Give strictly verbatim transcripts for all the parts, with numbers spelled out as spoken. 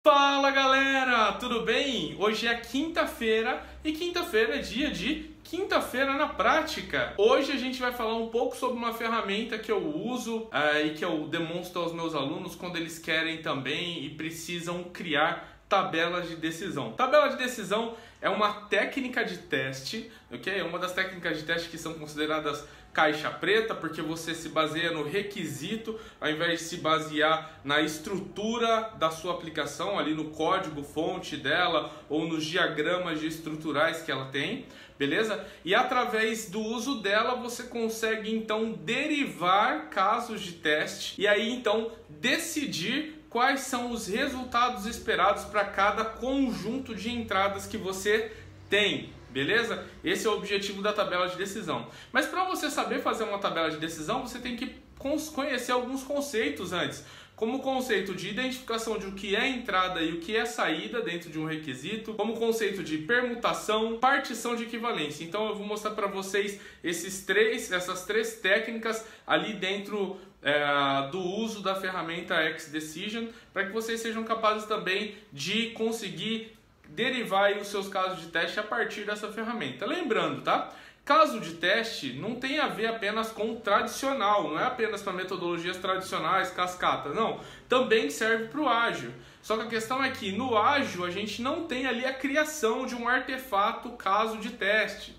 Fala galera, tudo bem? Hoje é quinta-feira e quinta-feira é dia de quinta-feira na prática. Hoje a gente vai falar um pouco sobre uma ferramenta que eu uso uh, e que eu demonstro aos meus alunos quando eles querem também e precisam criar tabelas de decisão. Tabela de decisão é uma técnica de teste, ok? É uma das técnicas de teste que são consideradas caixa preta, porque você se baseia no requisito, ao invés de se basear na estrutura da sua aplicação, ali no código fonte dela, ou nos diagramas estruturais que ela tem, beleza? E através do uso dela, você consegue então derivar casos de teste, e aí então decidir quais são os resultados esperados para cada conjunto de entradas que você tem. Beleza? Esse é o objetivo da tabela de decisão. Mas para você saber fazer uma tabela de decisão, você tem que conhecer alguns conceitos antes. Como o conceito de identificação de o que é entrada e o que é saída dentro de um requisito, como o conceito de permutação, partição de equivalência. Então eu vou mostrar para vocês esses três, essas três técnicas ali dentro é, do uso da ferramenta X-Decision, para que vocês sejam capazes também de conseguir derivar aí os seus casos de teste a partir dessa ferramenta. Lembrando, tá? Caso de teste não tem a ver apenas com o tradicional, não é apenas para metodologias tradicionais, cascata, não. Também serve para o ágil. Só que a questão é que no ágil a gente não tem ali a criação de um artefato caso de teste.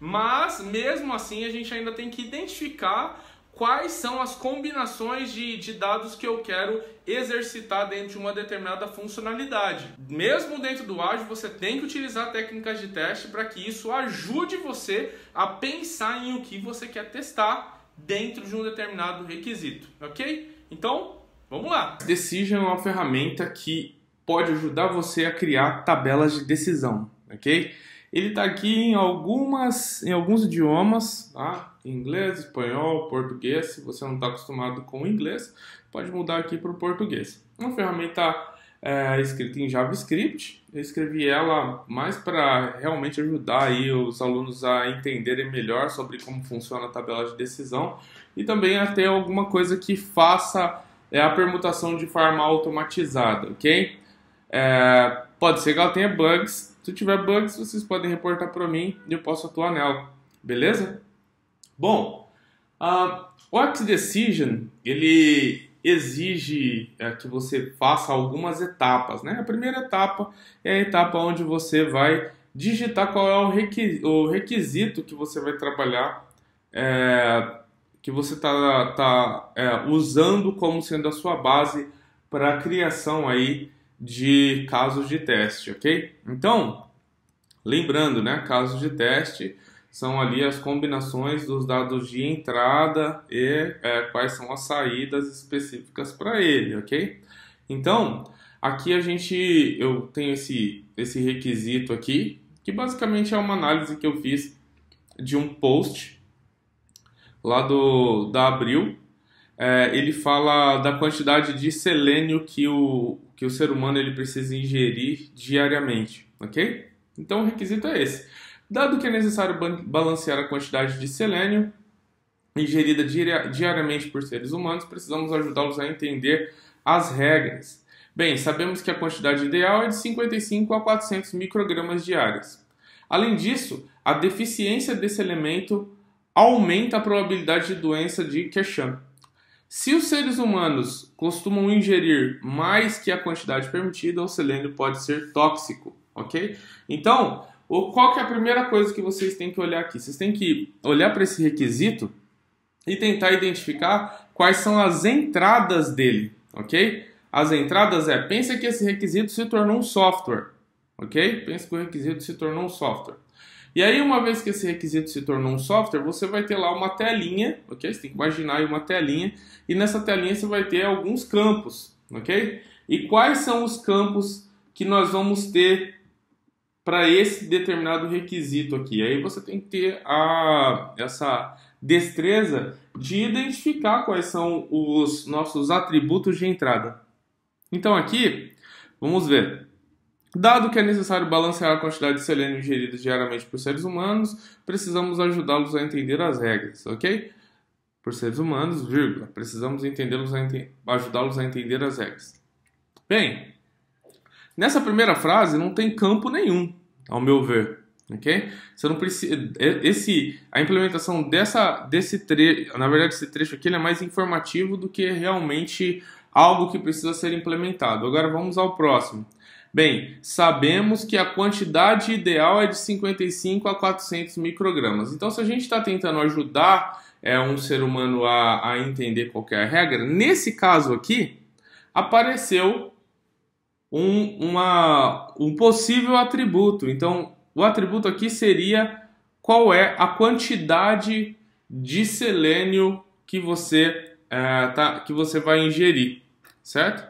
Mas mesmo assim a gente ainda tem que identificar quais são as combinações de, de dados que eu quero exercitar dentro de uma determinada funcionalidade. Mesmo dentro do ágil, você tem que utilizar técnicas de teste para que isso ajude você a pensar em o que você quer testar dentro de um determinado requisito, ok? Então, vamos lá! Decision é uma ferramenta que pode ajudar você a criar tabelas de decisão, ok? Ele está aqui em, algumas, em alguns idiomas, tá? Inglês, espanhol, português. Se você não está acostumado com o inglês, pode mudar aqui para o português. Uma ferramenta é, escrita em JavaScript. Eu escrevi ela mais para realmente ajudar aí os alunos a entenderem melhor sobre como funciona a tabela de decisão e também a ter alguma coisa que faça é, a permutação de forma automatizada, ok? É, pode ser que ela tenha bugs. Se tiver bugs, vocês podem reportar para mim e eu posso atuar nela, beleza? Bom, uh, o X-Decision, ele exige é, que você faça algumas etapas, né? A primeira etapa é a etapa onde você vai digitar qual é o, requi o requisito que você vai trabalhar, é, que você está tá, é, usando como sendo a sua base para a criação aí de casos de teste, ok? Então, lembrando, né, casos de teste são ali as combinações dos dados de entrada e é, quais são as saídas específicas para ele, ok? Então, aqui a gente, eu tenho esse, esse requisito aqui, que basicamente é uma análise que eu fiz de um post lá do, da Abril. É, ele fala da quantidade de selênio que o, que o ser humano ele precisa ingerir diariamente, ok? Então o requisito é esse. Dado que é necessário balancear a quantidade de selênio ingerida diariamente por seres humanos, precisamos ajudá-los a entender as regras. Bem, sabemos que a quantidade ideal é de cinquenta e cinco a quatrocentos microgramas diários. Além disso, a deficiência desse elemento aumenta a probabilidade de doença de Keshan. Se os seres humanos costumam ingerir mais que a quantidade permitida, o selênio pode ser tóxico, ok? Então, qual que é a primeira coisa que vocês têm que olhar aqui? Vocês têm que olhar para esse requisito e tentar identificar quais são as entradas dele, ok? As entradas é, pensa que esse requisito se tornou um software, ok? Pensa que o requisito se tornou um software. E aí, uma vez que esse requisito se tornou um software, você vai ter lá uma telinha, ok? Você tem que imaginar aí uma telinha, e nessa telinha você vai ter alguns campos, ok? E quais são os campos que nós vamos ter para esse determinado requisito aqui? Aí você tem que ter a, essa destreza de identificar quais são os nossos atributos de entrada. Então aqui, vamos ver. Dado que é necessário balancear a quantidade de selênio ingerida diariamente por seres humanos, precisamos ajudá-los a entender as regras, ok? Por seres humanos, vírgula, precisamos entendê-los a ente- ajudá-los a entender as regras. Bem, Nessa primeira frase não tem campo nenhum, ao meu ver. Ok? Você não precisa. Esse, a implementação dessa, desse trecho, na verdade, esse trecho aqui ele é mais informativo do que realmente algo que precisa ser implementado. Agora vamos ao próximo. Bem, sabemos que a quantidade ideal é de cinquenta e cinco a quatrocentos microgramas. Então, se a gente está tentando ajudar é, um ser humano a, a entender qual é a regra, nesse caso aqui, apareceu um, uma, um possível atributo. Então, o atributo aqui seria qual é a quantidade de selênio que você, é, tá, que você vai ingerir, certo?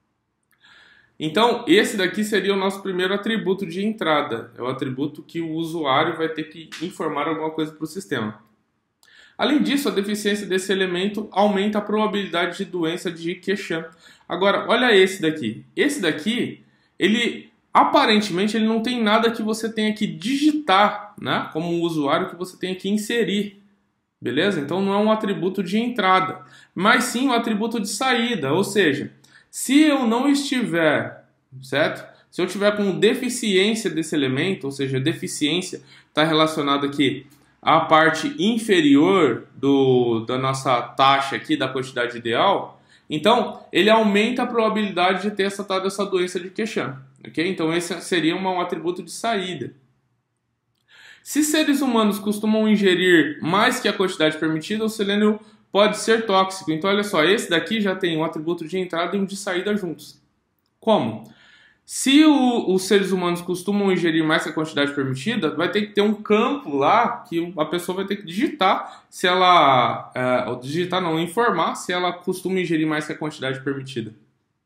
Então, esse daqui seria o nosso primeiro atributo de entrada. É o atributo que o usuário vai ter que informar alguma coisa para o sistema. Além disso, a deficiência desse elemento aumenta a probabilidade de doença de Quechan. Agora, olha esse daqui. Esse daqui, ele aparentemente ele não tem nada que você tenha que digitar, né? Como um usuário que você tenha que inserir. Beleza? Então, não é um atributo de entrada, mas sim um atributo de saída. Ou seja, se eu não estiver, certo? Se eu tiver com deficiência desse elemento, ou seja, deficiência está relacionada aqui à parte inferior do, da nossa taxa aqui, da quantidade ideal, então ele aumenta a probabilidade de ter essa tal dessa doença de Quechan, ok? Então esse seria uma, um atributo de saída. Se seres humanos costumam ingerir mais que a quantidade permitida, o selênio pode ser tóxico. Então, olha só, esse daqui já tem um atributo de entrada e um de saída juntos. Como? Se o, os seres humanos costumam ingerir mais que a quantidade permitida, vai ter que ter um campo lá que a pessoa vai ter que digitar se ela... É, ou digitar não, informar se ela costuma ingerir mais que a quantidade permitida.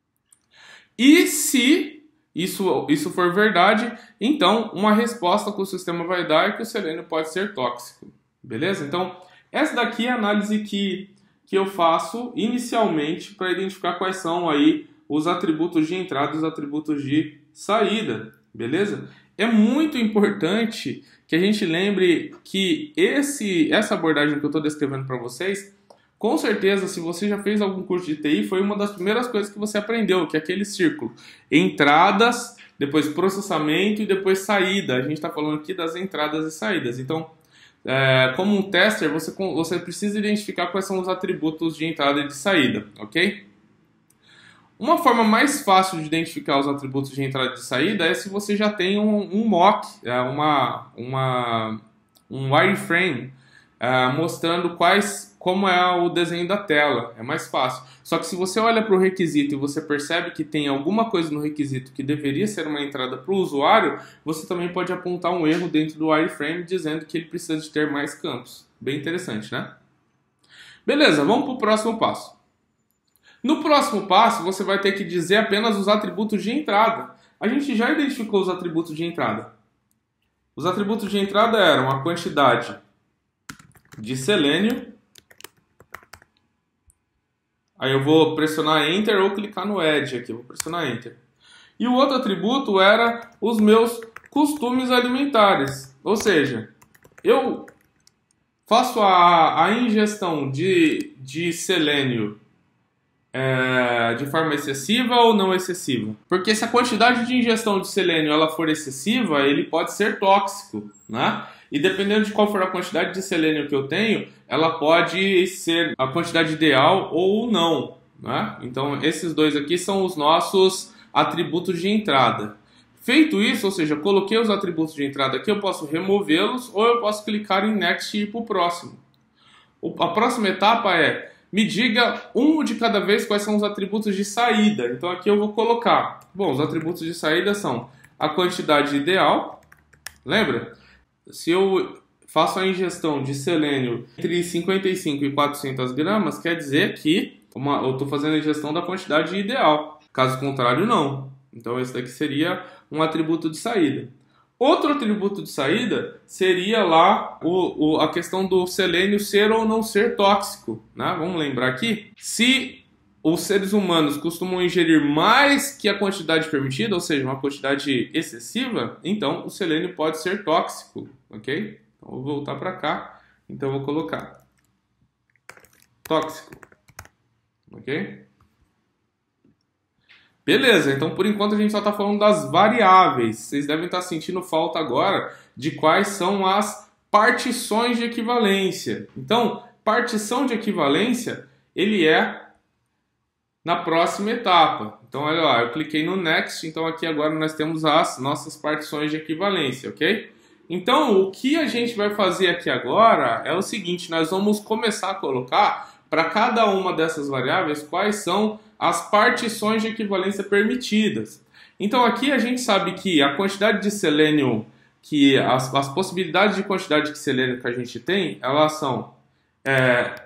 E se isso, isso for verdade, então uma resposta que o sistema vai dar é que o selênio pode ser tóxico. Beleza? Então, essa daqui é a análise que, que eu faço inicialmente para identificar quais são aí os atributos de entrada e os atributos de saída, beleza? É muito importante que a gente lembre que esse, essa abordagem que eu estou descrevendo para vocês, com certeza, se você já fez algum curso de T I, foi uma das primeiras coisas que você aprendeu, que é aquele círculo. Entradas, depois processamento e depois saída. A gente está falando aqui das entradas e saídas. Então, É, como um tester, você, você precisa identificar quais são os atributos de entrada e de saída, ok? Uma forma mais fácil de identificar os atributos de entrada e de saída é se você já tem um, um mock, uma, uma, um wireframe é, mostrando quais, como é o desenho da tela. É mais fácil. Só que se você olha para o requisito e você percebe que tem alguma coisa no requisito que deveria ser uma entrada para o usuário, você também pode apontar um erro dentro do wireframe dizendo que ele precisa de ter mais campos. Bem interessante, né? Beleza, vamos para o próximo passo. No próximo passo, você vai ter que dizer apenas os atributos de entrada. A gente já identificou os atributos de entrada. Os atributos de entrada eram a quantidade de selênio. Aí eu vou pressionar Enter ou clicar no Edge aqui. Vou pressionar Enter. E o outro atributo era os meus costumes alimentares. Ou seja, eu faço a, a ingestão de, de selênio é, de forma excessiva ou não excessiva. Porque se a quantidade de ingestão de selênio ela for excessiva, ele pode ser tóxico, né? E dependendo de qual for a quantidade de selênio que eu tenho, ela pode ser a quantidade ideal ou não, né? Então, esses dois aqui são os nossos atributos de entrada. Feito isso, ou seja, coloquei os atributos de entrada aqui, eu posso removê-los ou eu posso clicar em Next e ir para o próximo. A próxima etapa é, me diga um de cada vez quais são os atributos de saída. Então, aqui eu vou colocar, bom, os atributos de saída são a quantidade ideal, lembra? Se eu faço a ingestão de selênio entre cinquenta e cinco e quatrocentas gramas, quer dizer que uma, eu estou fazendo a ingestão da quantidade ideal. Caso contrário, não. Então, esse daqui seria um atributo de saída. Outro atributo de saída seria lá o, o, a questão do selênio ser ou não ser tóxico, né? Vamos lembrar aqui. Se os seres humanos costumam ingerir mais que a quantidade permitida, ou seja, uma quantidade excessiva, então o selênio pode ser tóxico, ok? Então, vou voltar para cá, então eu vou colocar tóxico, ok? Beleza, então por enquanto a gente só está falando das variáveis. Vocês devem estar sentindo falta agora de quais são as partições de equivalência. Então, partição de equivalência, ele é na próxima etapa. Então, olha lá, eu cliquei no Next, então aqui agora nós temos as nossas partições de equivalência, ok? Então, o que a gente vai fazer aqui agora é o seguinte, nós vamos começar a colocar para cada uma dessas variáveis quais são as partições de equivalência permitidas. Então, aqui a gente sabe que a quantidade de selênio, que as, as possibilidades de quantidade de selênio que a gente tem, elas são é,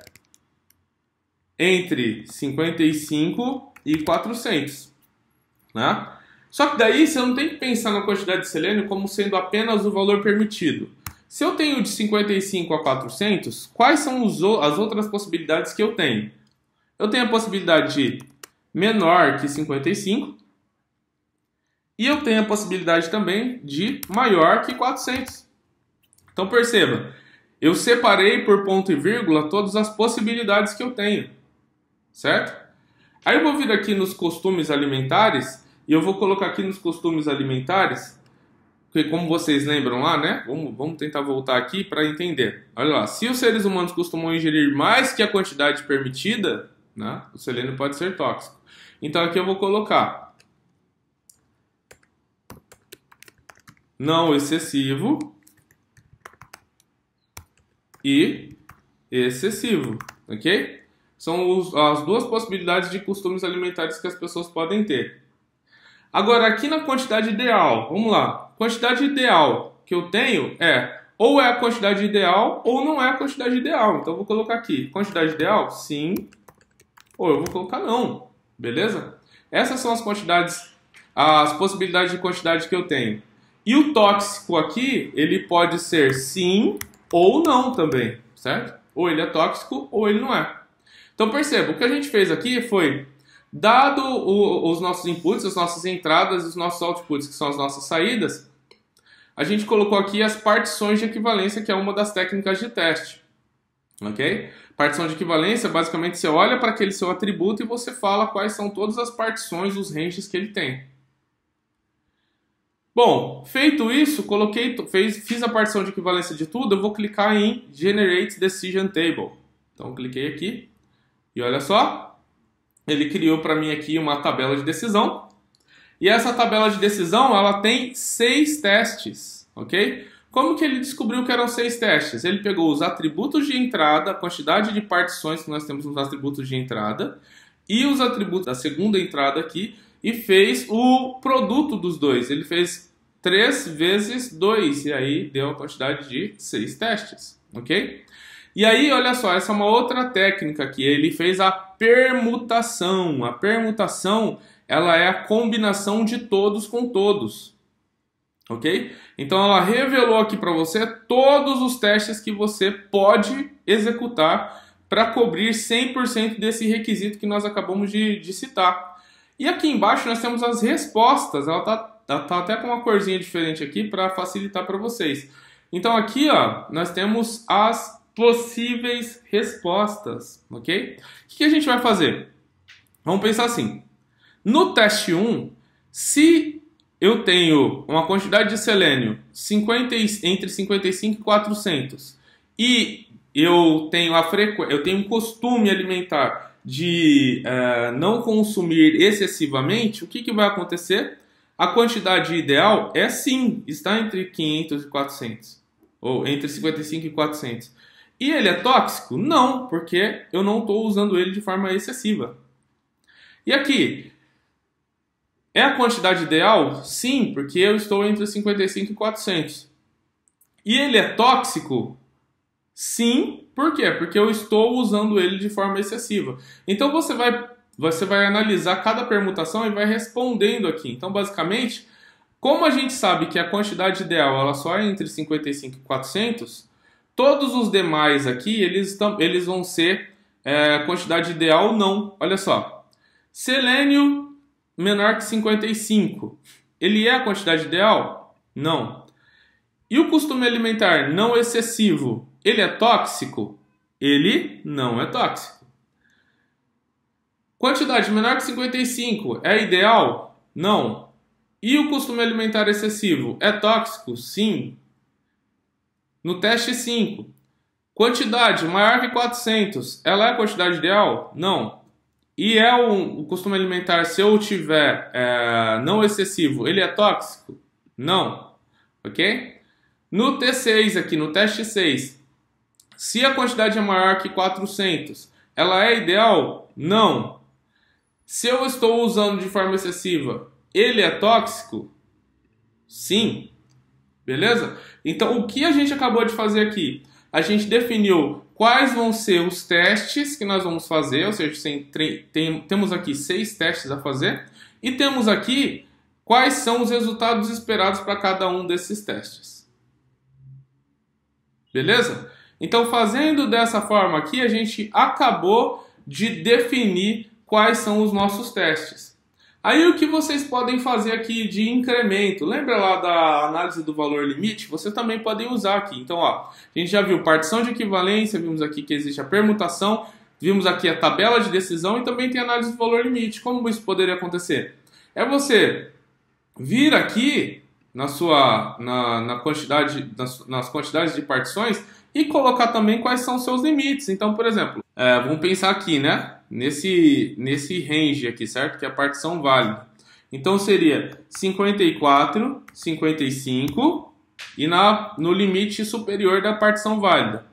entre cinquenta e cinco e quatrocentos, né? Só que daí você não tem que pensar na quantidade de selênio como sendo apenas o valor permitido. Se eu tenho de cinquenta e cinco a quatrocentos, quais são os, as outras possibilidades que eu tenho? Eu tenho a possibilidade de menor que cinquenta e cinco e eu tenho a possibilidade também de maior que quatrocentos. Então perceba, eu separei por ponto e vírgula todas as possibilidades que eu tenho, certo? Aí eu vou vir aqui nos costumes alimentares e eu vou colocar aqui nos costumes alimentares, porque como vocês lembram lá, né? Vamos, vamos tentar voltar aqui para entender. Olha lá, se os seres humanos costumam ingerir mais que a quantidade permitida, né, o selênio pode ser tóxico. Então aqui eu vou colocar não excessivo e excessivo, ok? São os, as duas possibilidades de costumes alimentares que as pessoas podem ter. Agora, aqui na quantidade ideal, vamos lá. Quantidade ideal que eu tenho é ou é a quantidade ideal ou não é a quantidade ideal. Então, eu vou colocar aqui, quantidade ideal, sim, ou eu vou colocar não, beleza? Essas são as quantidades, as possibilidades de quantidade que eu tenho. E o tóxico aqui, ele pode ser sim ou não também, certo? Ou ele é tóxico ou ele não é. Então, perceba, o que a gente fez aqui foi, dado o, os nossos inputs, as nossas entradas e os nossos outputs, que são as nossas saídas, a gente colocou aqui as partições de equivalência, que é uma das técnicas de teste. Ok? Partição de equivalência, basicamente, você olha para aquele seu atributo e você fala quais são todas as partições, os ranges que ele tem. Bom, feito isso, coloquei, fez, fiz a partição de equivalência de tudo, eu vou clicar em Generate Decision Table. Então, cliquei aqui e olha só, ele criou para mim aqui uma tabela de decisão. E essa tabela de decisão, ela tem seis testes, ok? Como que ele descobriu que eram seis testes? Ele pegou os atributos de entrada, a quantidade de partições que nós temos nos atributos de entrada, e os atributos da segunda entrada aqui, e fez o produto dos dois. Ele fez três vezes dois, e aí deu a quantidade de seis testes, ok? E aí, olha só, essa é uma outra técnica aqui. Ele fez a permutação. A permutação, ela é a combinação de todos com todos, ok? Então, ela revelou aqui para você todos os testes que você pode executar para cobrir cem por cento desse requisito que nós acabamos de, de citar. E aqui embaixo nós temos as respostas. Ela está ela tá até com uma corzinha diferente aqui para facilitar para vocês. Então, aqui ó, nós temos as possíveis respostas, ok? O que a gente vai fazer? Vamos pensar assim. No teste um, se eu tenho uma quantidade de selênio cinquenta, entre cinquenta e cinco e quatrocentos e eu tenho, a frequ... eu tenho um costume alimentar de uh, não consumir excessivamente, o que, que vai acontecer? A quantidade ideal é sim, está entre quinhentos e quatrocentos, ou entre cinquenta e cinco e quatrocentos. E ele é tóxico? Não, porque eu não estou usando ele de forma excessiva. E aqui, é a quantidade ideal? Sim, porque eu estou entre cinquenta e cinco e quatrocentos. E ele é tóxico? Sim, por quê? Porque eu estou usando ele de forma excessiva. Então você vai, você vai analisar cada permutação e vai respondendo aqui. Então, basicamente, como a gente sabe que a quantidade ideal ela só é entre cinquenta e cinco e quatrocentos, todos os demais aqui, eles, eles vão ser é, quantidade ideal ou não. Olha só. Selênio menor que cinquenta e cinco. Ele é a quantidade ideal? Não. E o costume alimentar não excessivo, ele é tóxico? Ele não é tóxico. Quantidade menor que cinquenta e cinco é ideal? Não. E o costume alimentar excessivo é tóxico? Sim. No teste cinco. Quantidade maior que quatrocentos, ela é a quantidade ideal? Não. E é um, o costume alimentar, se eu tiver é, não excessivo, ele é tóxico? Não. Ok? No T seis aqui, no teste seis, se a quantidade é maior que quatrocentos, ela é ideal? Não. Se eu estou usando de forma excessiva, ele é tóxico? Sim. Beleza? Então, o que a gente acabou de fazer aqui? A gente definiu quais vão ser os testes que nós vamos fazer, ou seja, tem, tem, temos aqui seis testes a fazer, e temos aqui quais são os resultados esperados para cada um desses testes. Beleza? Então, fazendo dessa forma aqui, a gente acabou de definir quais são os nossos testes. Aí o que vocês podem fazer aqui de incremento? Lembra lá da análise do valor limite? Vocês também podem usar aqui. Então, ó, a gente já viu partição de equivalência, vimos aqui que existe a permutação, vimos aqui a tabela de decisão e também tem a análise do valor limite. Como isso poderia acontecer? É você vir aqui na sua, na, na quantidade, nas, nas quantidades de partições e colocar também quais são os seus limites. Então, por exemplo, é, vamos pensar aqui, né? Nesse, nesse range aqui, certo? Que é a partição válida. Então, seria cinquenta e quatro, cinquenta e cinco e na, no limite superior da partição válida,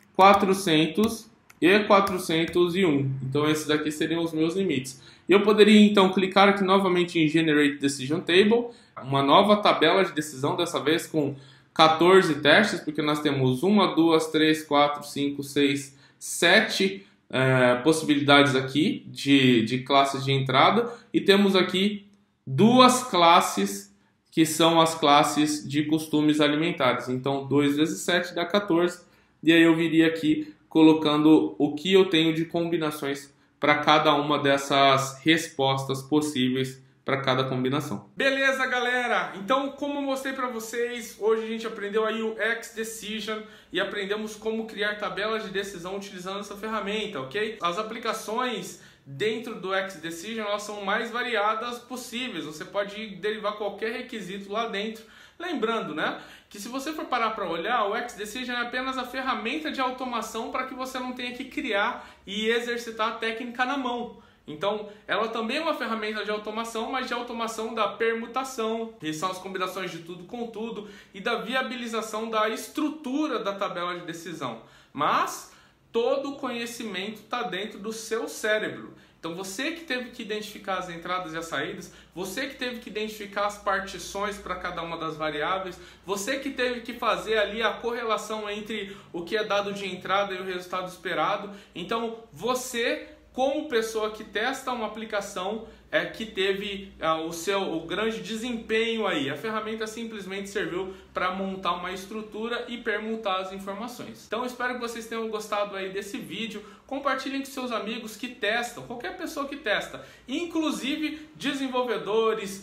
quatrocentos e quatrocentos e um. Então, esses aqui seriam os meus limites. Eu poderia, então, clicar aqui novamente em Generate Decision Table, uma nova tabela de decisão, dessa vez com quatorze testes, porque nós temos uma, duas, três, quatro, cinco, seis, sete é, possibilidades aqui de, de classes de entrada, e temos aqui duas classes que são as classes de costumes alimentares. Então, dois vezes sete dá quatorze, e aí eu viria aqui colocando o que eu tenho de combinações para cada uma dessas respostas possíveis para cada combinação. Beleza, galera? Então, como eu mostrei para vocês, hoje a gente aprendeu aí o X-Decision e aprendemos como criar tabelas de decisão utilizando essa ferramenta, ok? As aplicações dentro do X-Decision, elas são mais variadas possíveis. Você pode derivar qualquer requisito lá dentro. Lembrando, né, que se você for parar para olhar, o X-Decision é apenas a ferramenta de automação para que você não tenha que criar e exercitar a técnica na mão. Então, ela também é uma ferramenta de automação, mas de automação da permutação, que são as combinações de tudo com tudo, e da viabilização da estrutura da tabela de decisão. Mas todo o conhecimento está dentro do seu cérebro. Então, você que teve que identificar as entradas e as saídas, você que teve que identificar as partições para cada uma das variáveis, você que teve que fazer ali a correlação entre o que é dado de entrada e o resultado esperado. Então, você, como pessoa que testa uma aplicação, é, que teve é, o seu o grande desempenho aí. A ferramenta simplesmente serviu para montar uma estrutura e permutar as informações. Então, espero que vocês tenham gostado aí desse vídeo. Compartilhem com seus amigos que testam, qualquer pessoa que testa, inclusive desenvolvedores,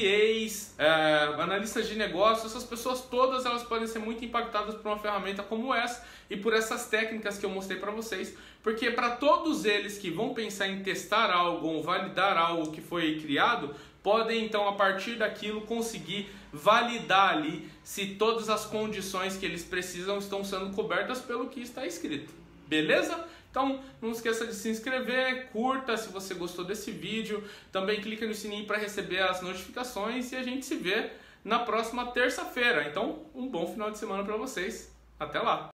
B As, é, analistas de negócios. Essas pessoas todas, elas podem ser muito impactadas por uma ferramenta como essa e por essas técnicas que eu mostrei para vocês, porque para todos eles que vão pensar em testar algo ou validar algo que foi criado, podem então a partir daquilo conseguir validar ali se todas as condições que eles precisam estão sendo cobertas pelo que está escrito. Beleza? Então não esqueça de se inscrever, curta se você gostou desse vídeo, também clica no sininho para receber as notificações e a gente se vê na próxima terça-feira. Então um bom final de semana para vocês. Até lá!